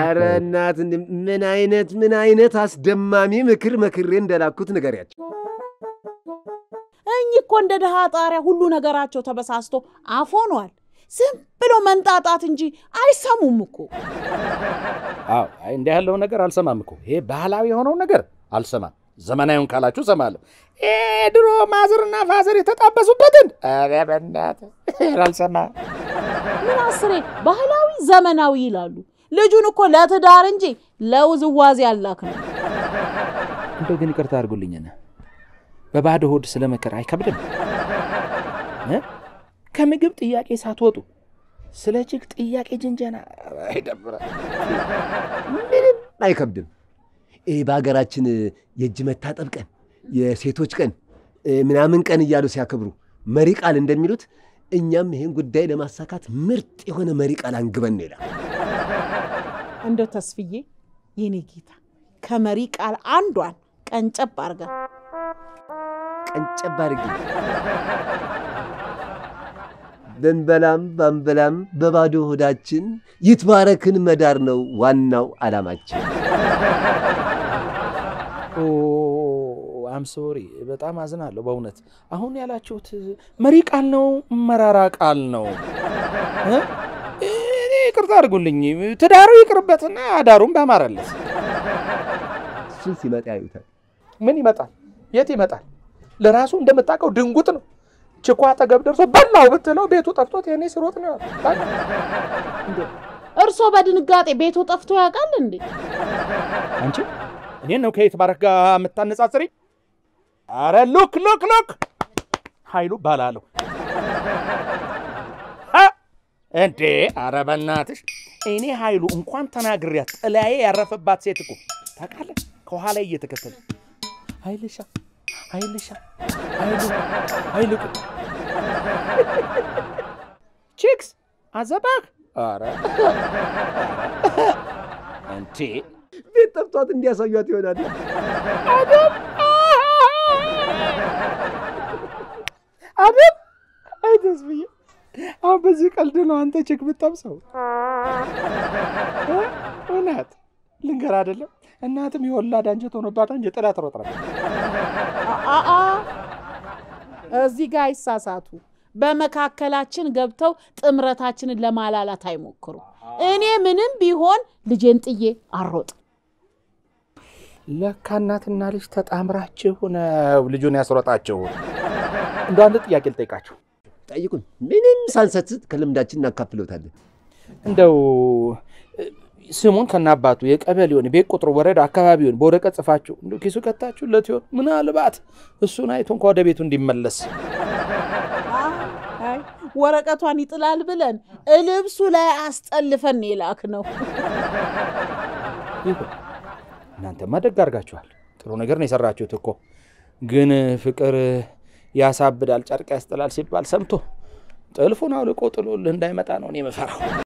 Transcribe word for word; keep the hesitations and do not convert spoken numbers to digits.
ኧረ እናት ምን አይነት ምን አይነት አስደማሚ ምክር መክሬ እንደላኩት ንገሪያቸው እኝ እኮ እንደ ደሃ ጣሪያ ሁሉ ነገራቸው ተበሳስቶ አፎኗል ዝም ብሎ መንጣጣት እንጂ አይሰሙም እኮ አዎ አይ እንደ ያለው ነገር አልሰማም እኮ ይሄ ባህላዊ የሆነው ነገር አልሰማም ዘመናዊውን ካላችሁ ሰማለሁ እ ድሮ ማዘርና ፋዘር የተጣበሱበትን አረ በእናት አልሰማ ምን አስሬ ባህላዊ ዘመናዊ ይላሉ ልጁን እኮ ለትዳር እንጂ ለውዝዋዜ ያላክ ነው እንደው ግን ይቅርታ አድርጉልኝና በባዶ ሆድ ስለመከራ አይከብድም እ ከምግብ ጥያቄ ሳትወጡ ስለ ጅግ ጥያቄ ጅንጀና አይደብራ ምንም አይከብድም እ ባገራችን የእጅ መታጠብ ቀን የሴቶች ቀን ምናምን ቀን ይያሉ ሲያከብሩ መሪ ቃል እንደሚሉት እኛም ይሄን ጉዳይ ለማሳካት ምርጥ የሆነ መሪ ቃል አንግበን ነው ይላል እንደው ተስፍዬ የኔ ጌታ ከመሪ ቃል አንዷን ቀንጨብ አርጋ ቀንጨብ አርጊ በንበላም ባንበላም በባዶ ሆዳችን ይትባረክን መዳር ነው ዋናው አላማችን ኦ አም ሶሪ በጣም አዝናለሁ በእውነት አሁን ያላችሁት መሪ ቃል ነው መራራ ቃል ነው እ እኔ ይቅርታ አድርጉልኝ ትዳሩ ይቅርበትና አዳሩን ባማረለስ እሱ ሲመጣ ያዩታል ምን ይመጣል የት ይመጣል ለራሱ እንደምታቀው ድንጉት ነው ችኳ ተገብ ደርሶ በላው ብትለው ቤቱ ጠፍቶት የኔ ሲሮጥ ነው እንዴ እርሶ በድንጋጤ ቤቱ ጠፍቶ ያውቃል እንዴ አንቺ እኔ ነው ከየት ባረጋ መታነጻጽሪ አረ ሉክ ሉክ ሉክ ኃይሉ ባላለው አ እንዴ አረ በእናትሽ እኔ ኃይሉ እንኳን ተናግሪያት ጥላዬ ያረፈባት ሴት እኮ ታውቃለህ ከኋላ እየተከተለ ኃይልሻ ኃይልሻ ኃይሉ ኃይሉ ቺክስ አዘባክ አረ አንቺ ቤት ጠፍቷት እንዲያሳዩት ይሆናል አደም አደም አይደስ ብዬ አሁን በዚህ ቀልድ ነው አንተ ቼክ ብታምሰው እውነት ልንገር አይደለም እናትም ይወላድ አንጀት ሆነባት እንጂ ጥላት ሮጥራ አአ እዚህ ጋር ይሳሳቱ በመካከላችን ገብተው ጥምረታችንን ለማላላት አይሞክሩ እኔ ምንም ቢሆን ልጄን ጥዬ አሮጥ ለካ እናትና ልጅ ተጣምራችሁ ነው ልጁን ያስሮጣችሁ እንደው አንድ ጥያቄ ልጠይቃችሁ ጠይቁን ምንም ሳንሰስት ከልምዳችን እናካፍለውታለን እንደው ስሙን ከናባቱ የቀበሌውን ቤት ቁጥሩ ወረዳ አካባቢውን በወረቀት ጽፋችሁ እንደው ኪሱ ከታችሁ ለትዩን ምናልባት እሱን አይቶ እንኳን ወደ ቤቱ እንዲመለስ አይ ወረቀቷን ይጥላል ብለን እልብሱ ላይ አስጠልፈን ይላክ ነው እናንተ ማደግ አርጋችኋል ጥሩ ነገር ነው የሰራችሁት እኮ ግን ፍቅር ያሳብዳል ጨርቅ ያስጥላል ሲባል ሰምቶ ጥልፉን አውልቆ ጥሎልህ እንዳይመጣ ነው እኔ መፈራው